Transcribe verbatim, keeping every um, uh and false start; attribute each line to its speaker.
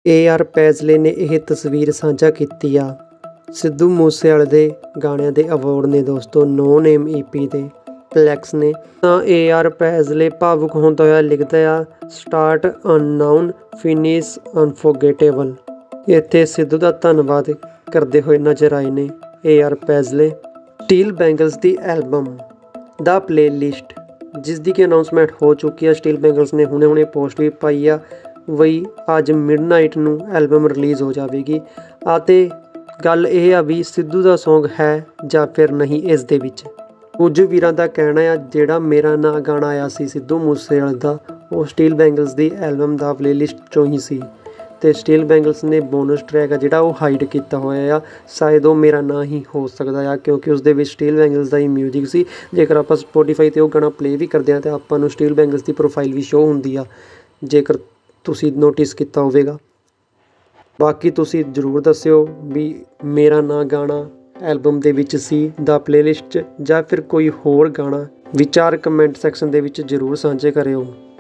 Speaker 1: ਏ R ਪੈਜ਼ਲੇ ਨੇ ਇਹ ਤਸਵੀਰ ਸਾਂਝਾ ਕੀਤੀ ਆ ਸਿੱਧੂ ਮੂਸੇਵਾਲੇ ਦੇ ਗਾਣਿਆਂ ਦੇ ਅਵਾਰਡ ਨੇ ਦੋਸਤੋ ਨੋ ਨੇਮ ਈ ਪੀ ਦੇ ਫਲੈਕਸ ਨੇ। ਤਾਂ ਏ ਆਰ ਪੈਜ਼ਲੇ ਭਾਵੁਕ ਹੁੰਦਾ ਹੋਇਆ ਲਿਖਦਾ ਆ ਸਟਾਰਟ ਅਨਨਾਊਨ ਫਿਨਿਸ਼ ਅਨਫੋਰਗੇਟੇਬਲ। ਇੱਥੇ ਸਿੱਧੂ ਦਾ ਧੰਨਵਾਦ ਕਰਦੇ ਹੋਏ ਨਜ਼ਰ ਆਏ ਨੇ A R Paisley. Steel bangles ਦੀ ਐਲਬਮ ਦਾ ਪਲੇਲਿਸਟ ਜਿਸ ਦੀ ਕਿ ਅਨਾਊਂਸਮੈਂਟ ਹੋ ਚੁੱਕੀ ਆ। ਸਟੀਲ ਬੈਂਗਲਸ ਨੇ ਹੁਣੇ ਹੁਣੇ ਪੋਸਟ ਵੀ ਪਾਈ ਆ ਵਈ ਅੱਜ ਮਿਡਨਾਈਟ ਨੂੰ ਐਲਬਮ ਰਿਲੀਜ਼ ਹੋ ਜਾਵੇਗੀ। ਅਤੇ ਗੱਲ ਇਹ ਆ ਵੀ ਸਿੱਧੂ ਦਾ ਸੌਂਗ ਹੈ ਜਾਂ ਫਿਰ ਨਹੀਂ ਇਸ ਦੇ ਵਿੱਚ। ਕੁਝ ਵੀਰਾਂ ਦਾ ਕਹਿਣਾ ਆ ਜਿਹੜਾ ਮੇਰਾ ਨਾਂ ਗਾਣਾ ਆਇਆ ਸੀ ਸਿੱਧੂ ਮੂਸੇਵਾਲੇ ਦਾ ਉਹ ਸਟੀਲ ਬੈਂਗਲਸ ਦੀ ਐਲਬਮ ਦਾ ਪਲੇਲਿਸਟ 'ਚੋਂ ਹੀ ਸੀ। ਅਤੇ ਸਟੀਲ ਬੈਂਗਲਸ ਨੇ ਬੋਨਸ ਟਰੈਕ ਆ ਜਿਹੜਾ ਉਹ ਹਾਈਡ ਕੀਤਾ ਹੋਇਆ ਆ। ਸ਼ਾਇਦ ਉਹ ਮੇਰਾ ਨਾਂ ਹੀ ਹੋ ਸਕਦਾ ਆ ਕਿਉਂਕਿ ਉਸਦੇ ਵਿੱਚ ਸਟੀਲ ਬੈਂਗਲਸ ਦਾ ਹੀ ਮਿਊਜ਼ਿਕ ਸੀ। ਜੇਕਰ ਆਪਾਂ ਸਪੋਟੀਫਾਈ 'ਤੇ ਉਹ ਗਾਣਾ ਪਲੇ ਵੀ ਕਰਦੇ ਹਾਂ ਤਾਂ ਆਪਾਂ ਨੂੰ ਸਟੀਲ ਬੈਂਗਲਸ ਦੀ ਪ੍ਰੋਫਾਈਲ ਵੀ ਸ਼ੋਅ ਹੁੰਦੀ ਆ ਜੇਕਰ ਤੁਸੀਂ ਨੋਟਿਸ ਕੀਤਾ ਹੋਵੇਗਾ। ਬਾਕੀ ਤੁਸੀਂ ਜ਼ਰੂਰ ਦੱਸਿਓ ਵੀ ਮੇਰਾ ਨਾਂ ਗਾਣਾ ਐਲਬਮ ਦੇ ਵਿੱਚ ਸੀ ਦਾ ਪਲੇਲਿਸਟ 'ਚ ਜਾਂ ਫਿਰ ਕੋਈ ਹੋਰ ਗਾਣਾ। ਵਿਚਾਰ ਕਮੈਂਟ ਸੈਕਸ਼ਨ ਦੇ ਵਿੱਚ ਜ਼ਰੂਰ ਸਾਂਝੇ ਕਰਿਓ।